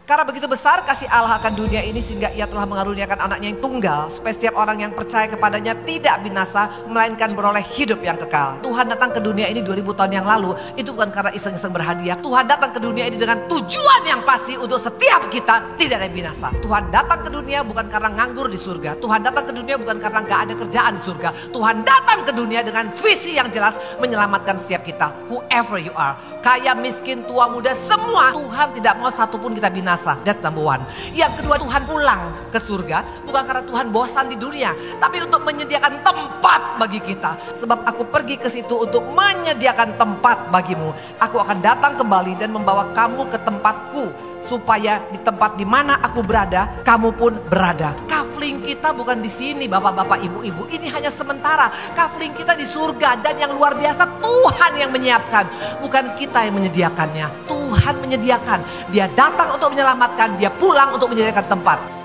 Karena begitu besar kasih Allah akan dunia ini sehingga ia telah mengaruniakan anaknya yang tunggal. Supaya setiap orang yang percaya kepadanya tidak binasa melainkan beroleh hidup yang kekal. Tuhan datang ke dunia ini 2000 tahun yang lalu. Itu bukan karena iseng-iseng berhadiah. Tuhan datang ke dunia ini dengan tujuan yang pasti untuk setiap kita tidak ada yang binasa. Tuhan datang ke dunia bukan karena nganggur di surga. Tuhan datang ke dunia bukan karena gak ada kerjaan di surga. Tuhan datang ke dunia dengan visi yang jelas menyelamatkan setiap kita. Whoever you are. Kaya, miskin, tua, muda, semua. Tuhan tidak mau satupun kita binasa. That's number one. Yang kedua, Tuhan pulang ke surga. Bukan karena Tuhan bosan di dunia. Tapi untuk menyediakan tempat bagi kita. Sebab aku pergi ke situ untuk menyediakan tempat bagimu. Aku akan datang kembali dan membawa kamu ke tempatku. Supaya di tempat di mana aku berada, kamu pun berada. Kafling kita bukan di sini bapak-bapak, ibu-ibu. Ini hanya sementara. Kafling kita di surga dan yang luar biasa Tuhan yang menyiapkan. Bukan kita yang menyediakannya. Tuhan menyediakan. Dia datang untuk menyelamatkan, dia pulang untuk menyediakan tempat.